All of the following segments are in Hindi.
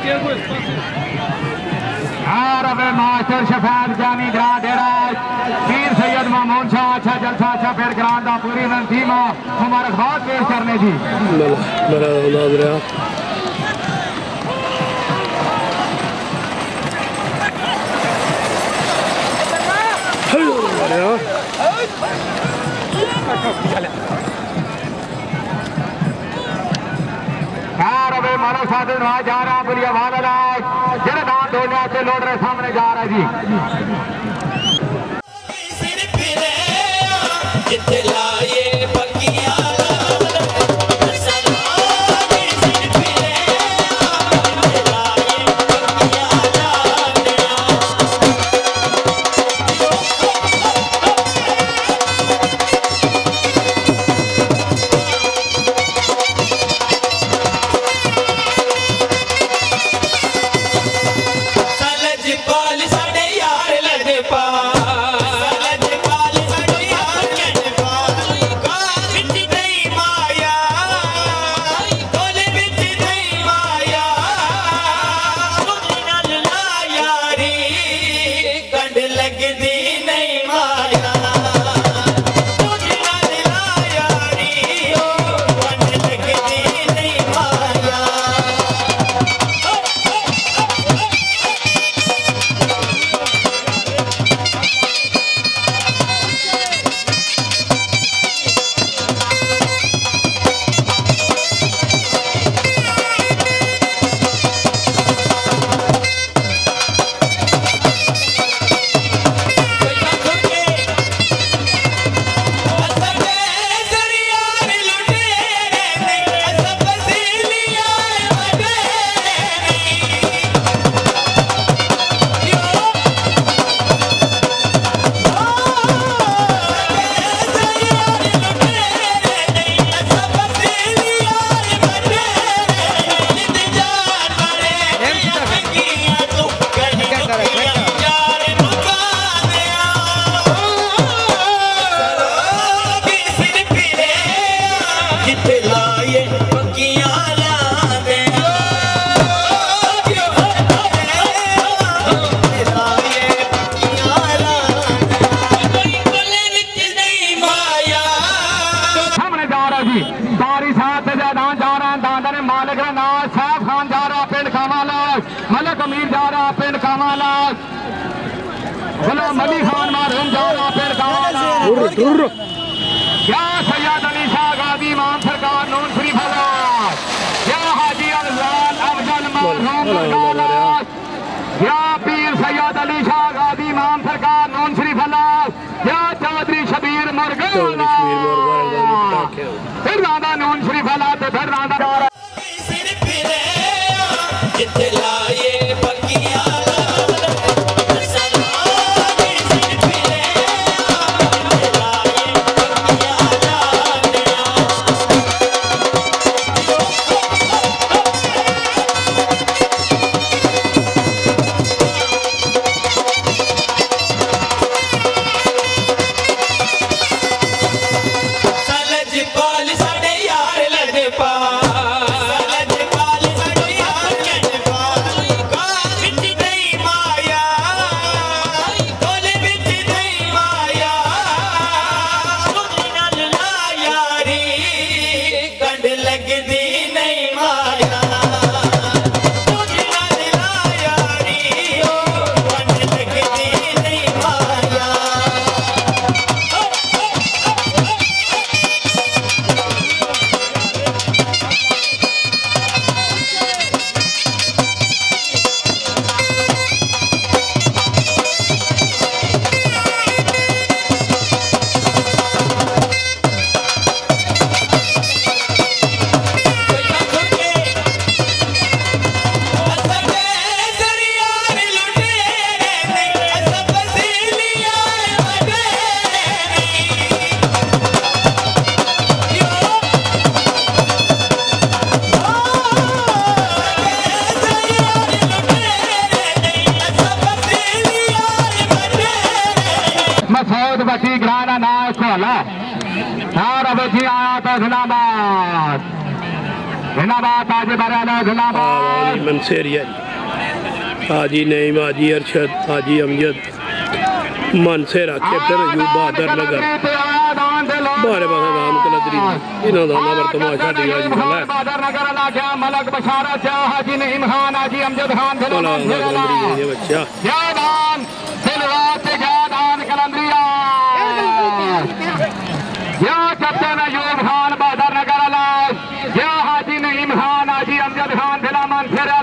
मास्टर शफैद जानी ग्रांडेराज पीर सैयद मामून शाह अच्छा जलसा अच्छा फिर ग्रांड का पूरी टीम मुबारकबाद पेश करने जी। मानो साधु जा रहा बुलिया वाला जरा दान धोने से लौट रहे सामने जा रहा जी। मलक अमीर जा रहा पिंड कामाला, गुलाम अली खान मारूम जा रहा पिंड कामाला, या सैयद अली शाह गाजी इमाम सरकार नून शरीफ हलाल, या हाजी अफजल मारूम हलाल, या पीर सैयद अली शाह गाजी इमाम सरकार नून शरीफ हलाल, या चौधरी शबीर मुर्गा फिर राधा नून शरीफ हलाल तो फिर राधा ग्राना नाच को हला और अब जी आया तो इस्लामाबाद जिंदाबाद ताज बराला जिंदाबाद मनसेरिया हाजी नईम हाजी अरशद हाजी अमजद मनसेरा कैप्टन अयूब बहादुर नगर बारे पास राम कलदरी इन्हों का नंबर तमाशा दिया जी वाला बहादुर नगर अल्लाह क्या मलक बशारत हाजी नईम खान हाजी अमजद खान ये बच्चा जयदान दिलवात जयदान कलंदरिया या कैप्टन अयूब खान बहादुर नगर अल्लाह या हाजी नईम खान हाजी अमजद खान दिला मनसेरा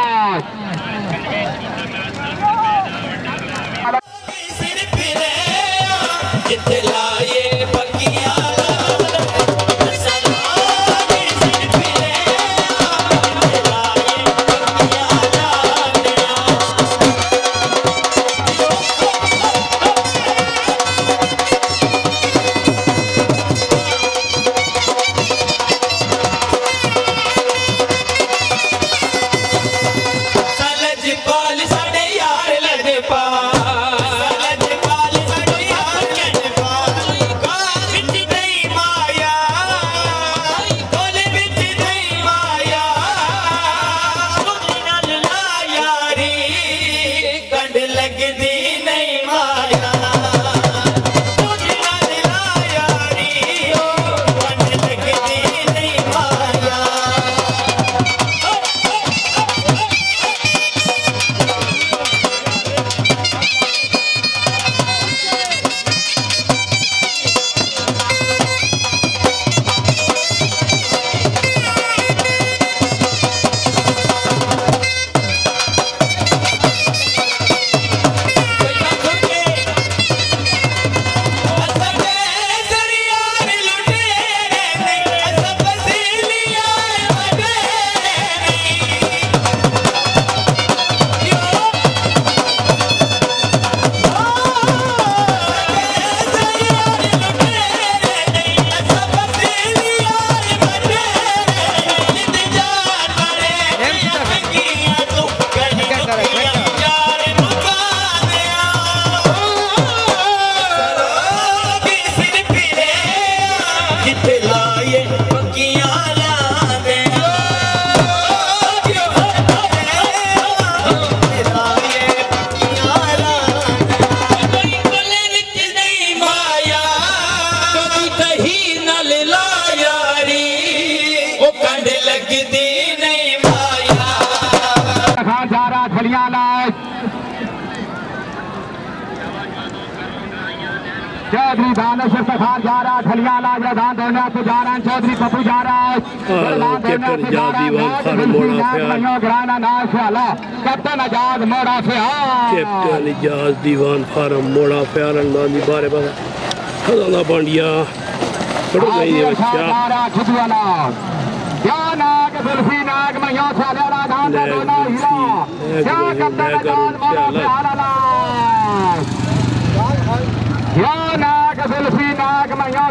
चौधरी दानेश्वर सखार जा रहा है खलियाला जयदान देने पे जा रहा है चौधरी पप्पू जा रहा है कैप्टन आजाद मोड़ा से कैप्टन इजाज दीवान फार्म मोड़ा प्यार अंदाजी बारे बारे खजाना पांडिया पड़ गई है बच्चा खुदवाला क्या नाग जुल्फी नाग मैया साले राधान का दोना हीरा क्या कैप्टन आजाद मोड़ा प्यार या नाग जुल्फी नाग मैया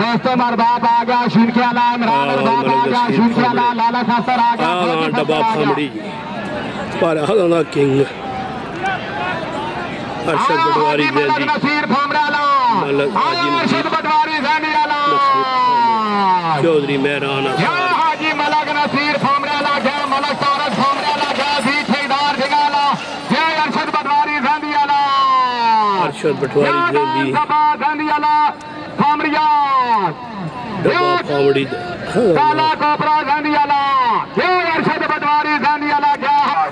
दोस्तों मरबाप आ गया शिनख्याला इमरान मरबाप आ गया शिनख्याला लाला खासर आ गया डब्बा फामड़ी पर हदा किंग अरशद पटवारी जैदी नसीर फामराला अरशद पटवारी जैनीवाला चौधरी मेहरान या हाजी मलक नसीर फामराला जय मलक तारक फामराला जय भी ठेकेदार जगाला जय अरशद पटवारी जैनीवाला अरशद पटवारी जैदी जैनीवाला फामरिया डब्बा फामड़ी काला कोपरा जैनीवाला जय अरशद पटवारी जैनीवाला क्या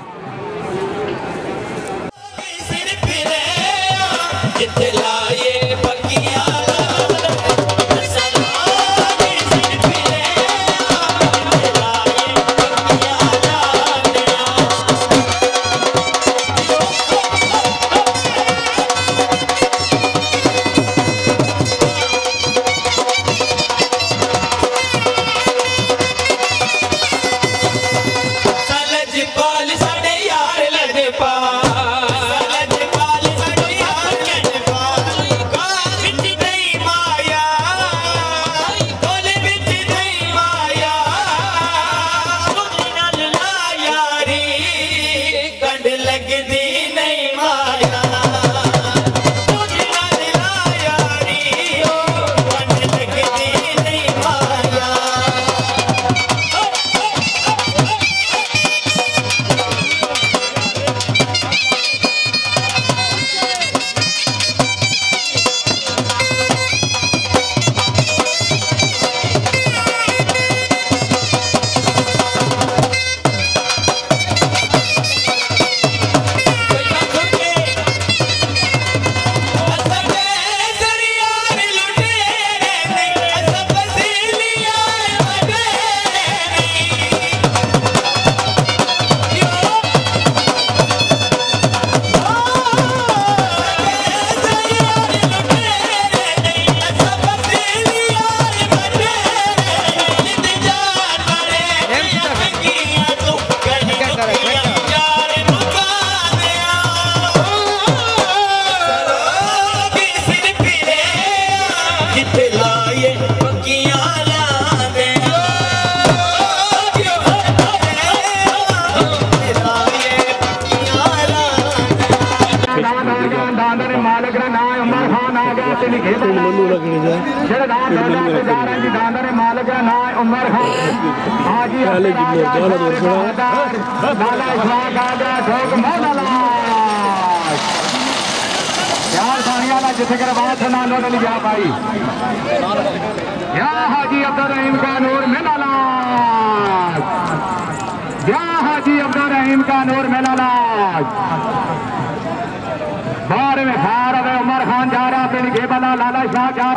जिसे कर बात सुना लो नहीं जा पाई या हाजी अब्दुल रहीम का नूर मेला या हाजी अब्दुल रहीम का नूर मेला बार में खार उमर खान जा रहा अपनी गेबला लाला शाह जा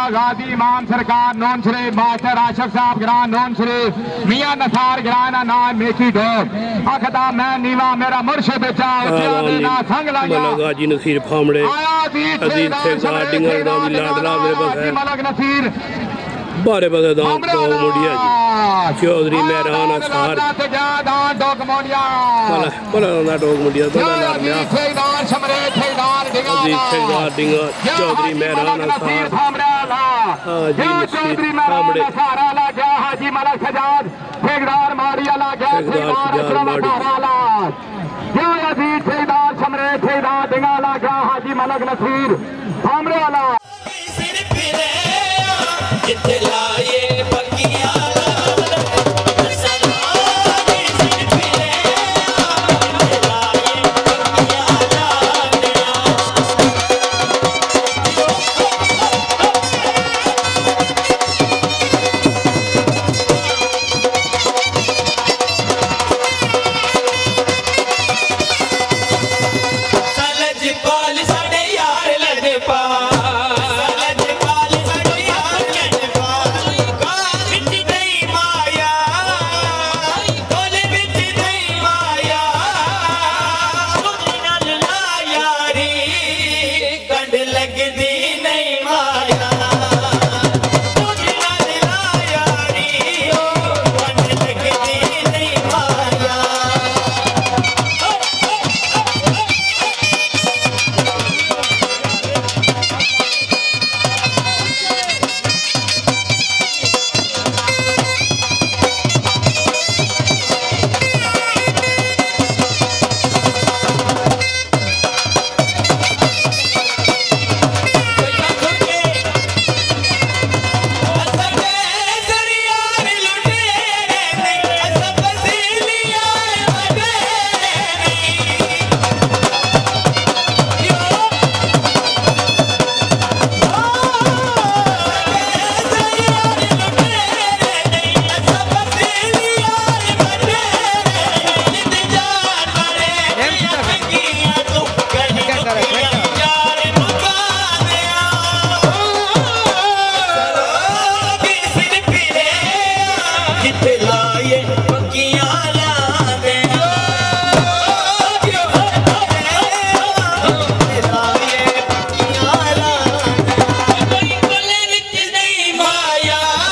गाजी इमाम सरकार नून शरीफ मास्टर आशफ साहब ग्रान नून शरीफ मियां नसार ग्राना नाम मेची ढोल अखदा मैं नीवा मेरा मुर्शिद बचा ना संग लाया गाजी नसीर फामड़े अजीज ठेकेदार डिंगर नाम लाडला मेरे पास है मलक नसीर बारे बसे दान दो मुड़िया जी चौधरी मेहरान असार बड़ा ना डोग मुड़िया बड़ा नाम लिया अजीज ठेकेदार डिंगर चौधरी मेहरान असार हाजी नसीर फामड़े हाजी मलक सजाद ठेकेदार माड़िया ठेकेदार समरे ठेकेदार डिंगाला क्या हाजी मलक नसीर फामड़े वाला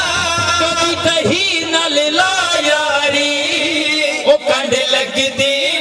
लगदी